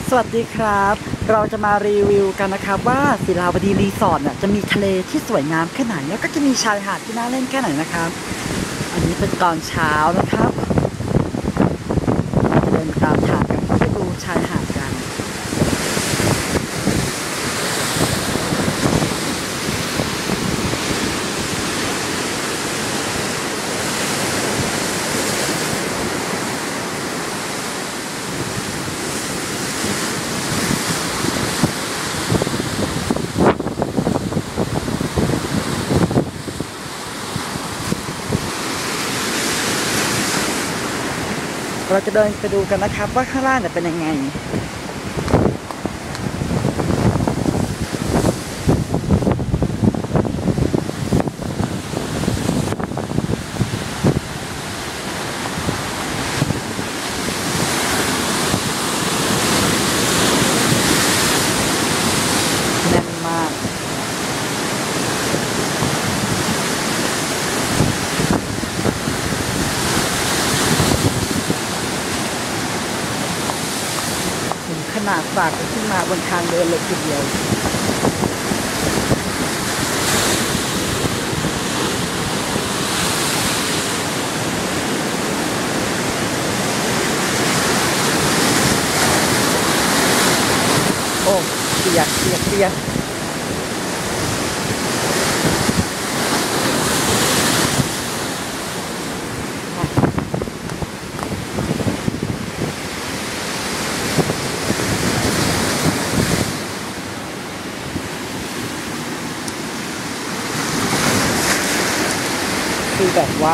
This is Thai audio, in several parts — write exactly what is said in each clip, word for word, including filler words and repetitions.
สวัสดีครับเราจะมารีวิวกันนะครับว่าศิลาวดีรีสอร์ทเนี่ยจะมีทะเลที่สวยงามแค่ไหนแล้วก็จะมีชายหาดที่น่าเล่นแค่ไหนนะครับอันนี้เป็นตอนเช้านะครับเดินตามทางกันไปดูชายหาดกันเราจะเดินไปดูกันนะครับว่าข้างล่างจะเป็นยังไงแน่นมากขนาดฝากขึ้นมาบนทางเดินเลยทีเดียวโอ้เปียกเปียกเปียกคือแบบว่า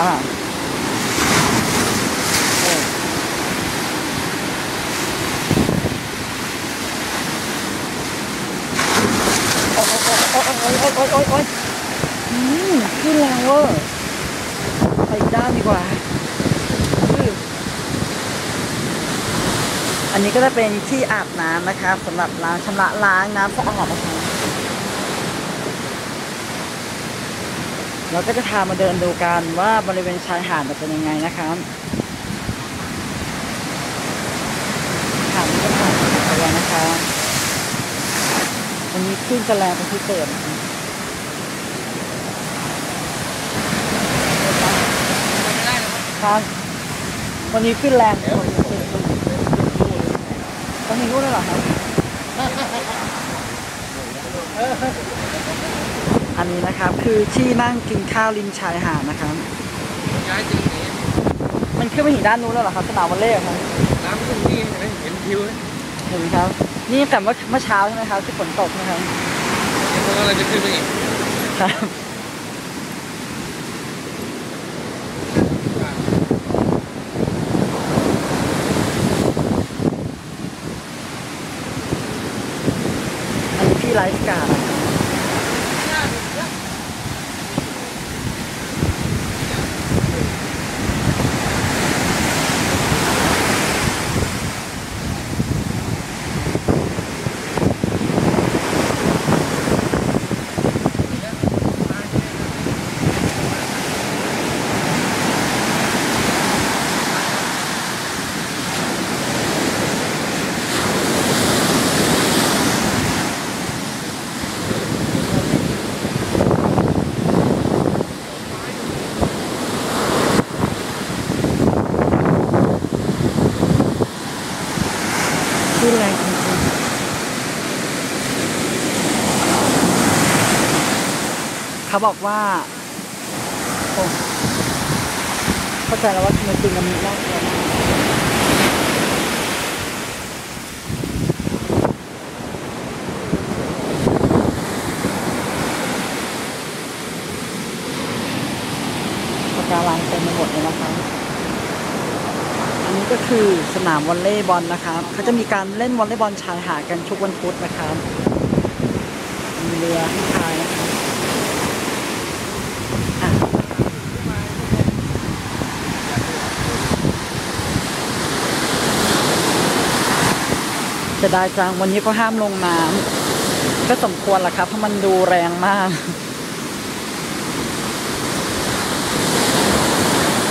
โอ้โอ้โอ้โอ้โอ้โอ้โอ้โอ้โอ้อืมขึ้นแรงเวอร์ไปอีกด้านดีกว่าอันนี้ก็จะเป็นที่อาบน้ำนะครับสำหรับล้างชำระล้างน้ำสะอาดนะครับเราก็จะพามาเดินดูกันว่าบริเวณชายหาดจะเป็นยังไงนะครับหาดนี้ก็ผ่านไปแล้วนะครับวันนี้คลื่นจะแรงเป็นพิเศษครับวันนี้ขึ้นแรงต้องมีรู้ด้วยเหรอครับอันนี้นะครับคือที่นั่งกินข้าวริมชายหาดนะครับมันขึ้นไปถึงด้านนู้นแล้วเหรอครับสนามวอลเลย์ครับน้ำขึ้นนี่เห็นเห็นทิวเห็นครับนี่แต่ว่าเมื่อเช้าใช่ไหมครับที่ฝนตกนะครับแล้วเราจะขึ้นไปอีกครับอันนี้พี่ไลฟ์การ์ดขึ้นแรงจริงๆเขาบอกว่าโอ้เข้าใจแล้วว่าทำไมจริงมันมีน่ากลัวมากปะการังเต็มไปหมดเลยนะคะอันนี้ก็คือสนามวอลเลย์บอลนะครับเขาจะมีการเล่นวอลเลย์บอลชายหาดกันทุกวันพุธนะครับมีเรือให้พายนะครับจะได้จังวันนี้ก็ห้ามลงน้ำก็สมควรแหละครับเพราะมันดูแรงมาก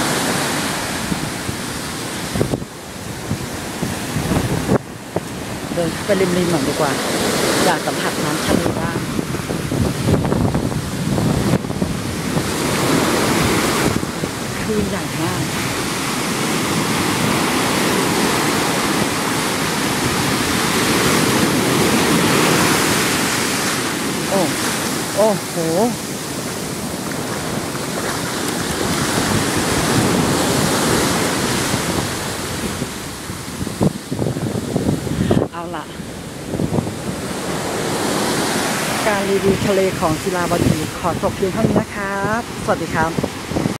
อเดินไปริมๆหน่อยดีกว่าอยากสัมผัสน้ำทะเลบ้างคลื่นใหญ่มากโอ้โอ้โหเอาล่ะการรีวิวทะเลของศิลาบดีขอจบเพียงเท่านี้นะครับสวัสดีครับ